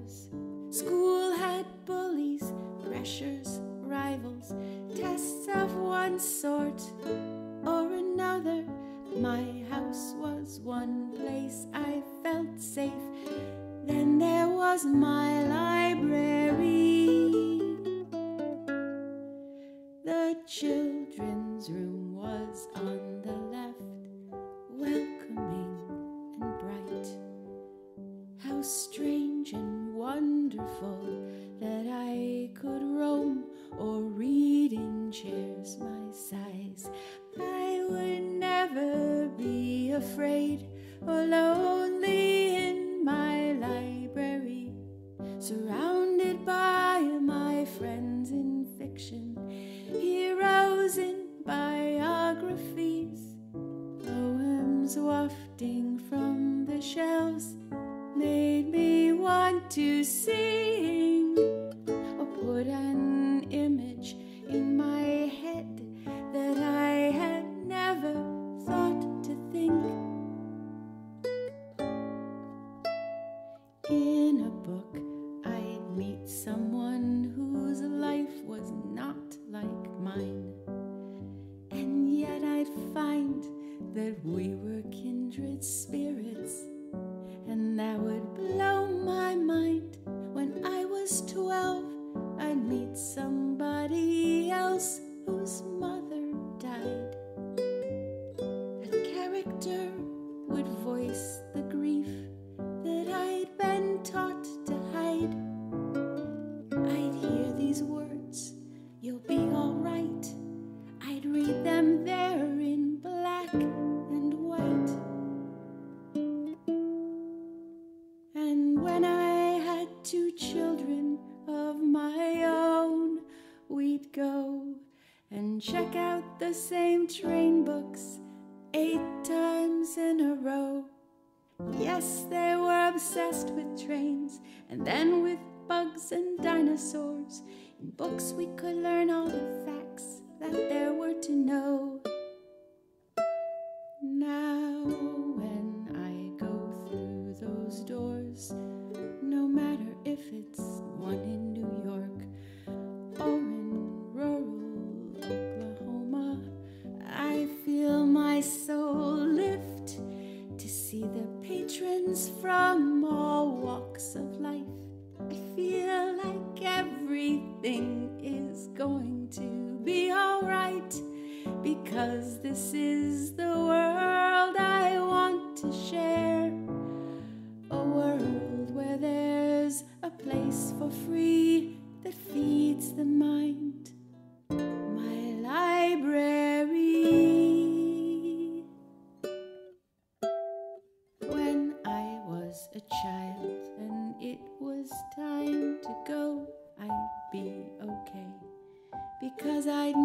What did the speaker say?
was. School had bullies, pressures, rivals, tests of one sort or another. My house was one place I felt safe. Then there was my library. The children's room was on the left, welcoming and bright. How strange and wonderful that I could roam or read in chairs my size. I would never be afraid or lonely in my library, surrounded by my friends in fiction, heroes in biographies, poems wafting from the shelves made me want to sing or put an image in my head that I had never thought to think. In a book, I'd meet someone whose life was not like mine, and yet I'd find that we were kindred spirits, and that would blow my mind. When I was 12, I'd meet somebody else whose mother died. That character would voice the grief that I'd been taught to hide. I'd hear these words, "You'll be all right." I'd read them there in black and white. And when I had 2 children of my own, we'd go and check out the same train books 8 times in a row. Yes, they were obsessed with trains, and then with bugs and dinosaurs. In books we could learn all the facts that there were to know. Now when I go through those doors, no matter if it's one in New York or in rural Oklahoma, I feel my soul lift to see the patrons from all walks of life. I feel like everything is going to be all right, because this is the world I want to share. A world where there's a place for free that feeds the mind. My library. When I was a child and it was time to go, I'd be okay, because I'd